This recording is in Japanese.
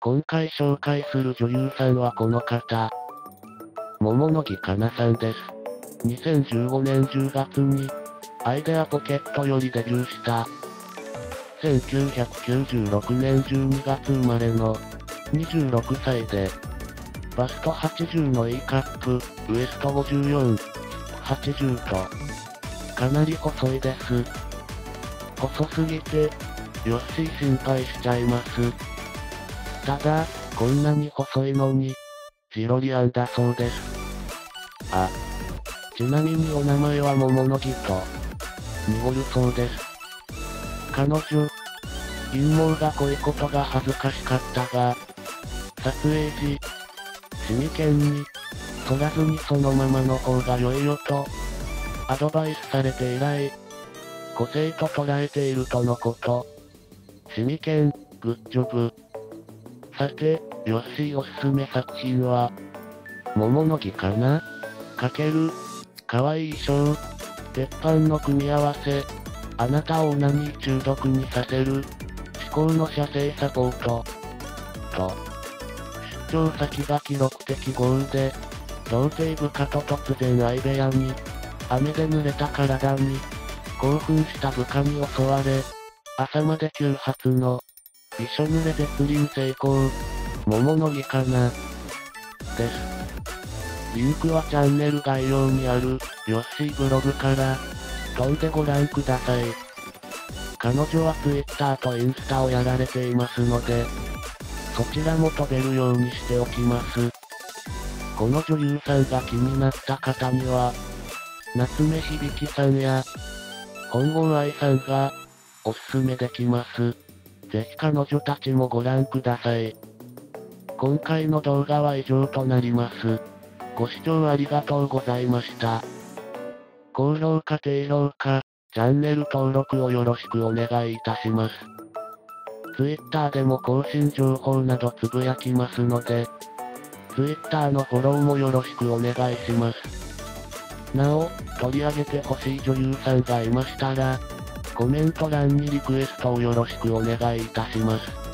今回紹介する女優さんはこの方。桃野木かなさんです。2015年10月に、アイデアポケットよりデビューした。1996年12月生まれの、26歳で、バスト80の E カップ、ウエスト54、80と、かなり細いです。細すぎて、ヨッシー心配しちゃいます。ただ、こんなに細いのに、ジロリアンだそうです。あ。ちなみにお名前は桃野木と、濁るそうです。彼女、陰謀が濃いことが恥ずかしかったが、撮影時、シミケンに、剃らずにそのままの方が良いよと、アドバイスされて以来、個性と捉えているとのこと。シミケン、グッジョブ。さて、ヨッシーおすすめ作品は、桃の木かな×可愛い衣装、鉄板の組み合わせ、あなたをオナニー中毒にさせる、思考の射精サポート。と、出張先が記録的豪雨で、童貞部下と突然相部屋に、雨で濡れた体に、興奮した部下に襲われ、朝まで急発の、びしょ濡れ絶倫成功、桃の木かな、です。リンクはチャンネル概要にある、ヨッシーブログから、飛んでご覧ください。彼女は Twitter とインスタをやられていますので、そちらも飛べるようにしておきます。この女優さんが気になった方には、夏目響さんや、本郷愛さんが、おすすめできます。ぜひ彼女たちもご覧ください。今回の動画は以上となります。ご視聴ありがとうございました。高評価低評価、チャンネル登録をよろしくお願いいたします。Twitter でも更新情報などつぶやきますので、Twitter のフォローもよろしくお願いします。なお、取り上げてほしい女優さんがいましたら、コメント欄にリクエストをよろしくお願いいたします。